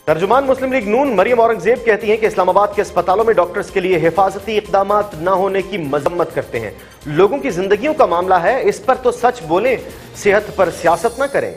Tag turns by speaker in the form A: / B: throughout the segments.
A: तर्जुमान मुस्लिम लीग नून मरियम औरंगजेब कहती हैं कि इस्लामाबाद के अस्पतालों में डॉक्टर्स के लिए हिफाजती इक़दामात न होने की मजम्मत करते हैं। लोगों की जिंदगियों का मामला है, इस पर तो सच बोलें, सेहत पर सियासत न करें।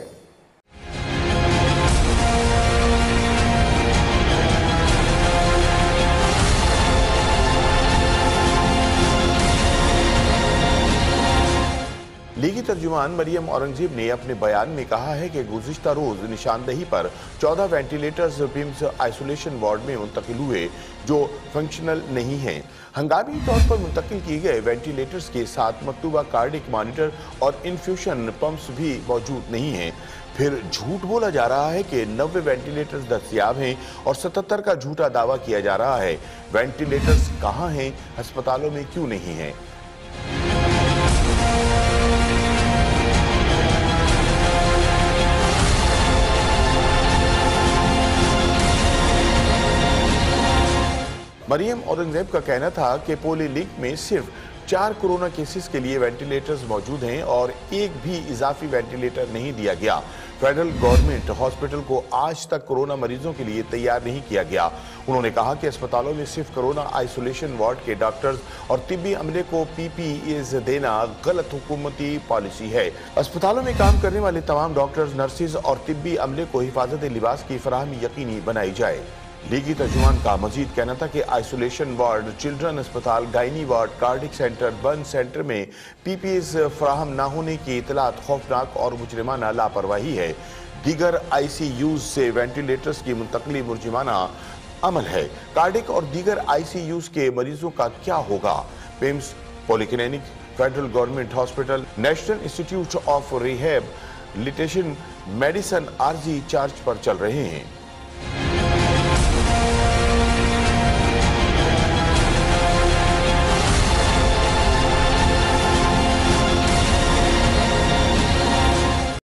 B: लीगी तर्जुमान मरियम औरंगजेब ने अपने बयान में कहा है कि गुज़िश्ता रोज निशानदही पर 14 वेंटिलेटर्स पिम्स आइसोलेशन वार्ड में मुंतकिल हुए जो फंक्शनल नहीं हैं। हंगामी तौर पर मुंतकिल किए गए वेंटिलेटर्स के साथ मकतूबा कार्डिक मॉनिटर और इन्फ्यूशन पंप्स भी मौजूद नहीं हैं। फिर झूठ बोला जा रहा है कि 90 वेंटिलेटर्स दस्तयाब हैं और 77 का झूठा दावा किया जा रहा है। वेंटिलेटर्स कहाँ हैं, अस्पतालों में क्यों नहीं हैं? मरियम औरंगजेब का कहना था कि पोलीलिंक में सिर्फ 4 कोरोना केसेस के लिए वेंटिलेटर्स मौजूद हैं और एक भी इजाफी वेंटिलेटर नहीं दिया गया। फेडरल गवर्नमेंट हॉस्पिटल को आज तक कोरोना मरीजों के लिए तैयार नहीं किया गया। उन्होंने कहा कि अस्पतालों में सिर्फ कोरोना आइसोलेशन वार्ड के डॉक्टर्स और तिब्बी अमले को पीपीईज देना गलत हुकूमती पॉलिसी है। अस्पतालों में काम करने वाले तमाम डॉक्टर्स, नर्सिस और तिब्बी अमले को हिफाजत लिबास की फराहमी यकीनी बनाई जाए। लीगी तर्जुमान का मजीद कहना था कि आइसोलेशन वार्ड, चिल्ड्रन अस्पताल, gynae ward, cardiac centre, burn centre में पीपीईज फराहम न होने की इतलात खौफनाक और मुजरिमाना लापरवाही है। दीगर आईसीयूज से वेंटिलेटर्स की मुंतकली मुजरिमाना अमल है। कार्डिक और दीगर आईसीयूज के मरीजों का क्या होगा? PIMS, polyclinic, federal government hospital, national institute of rehabilitation medicine आर्जी चार्ज पर चल रहे हैं।